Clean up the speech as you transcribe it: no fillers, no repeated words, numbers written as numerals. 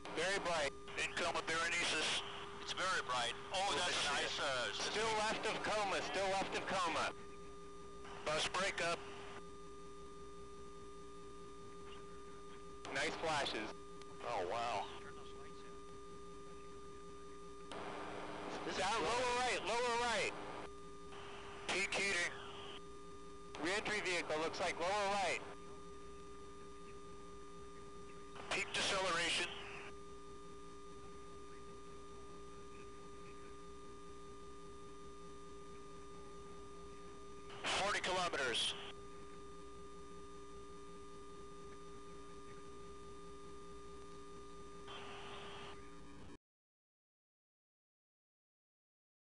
Very bright. Income with Berenices. It's very bright. Oh, that's a nice... Still left of coma, still left of coma. Bus breakup. Nice flashes. Oh, wow. Down, lower right. Peak heating. Re-entry vehicle looks like lower right. Peak deceleration. .40 kilometers.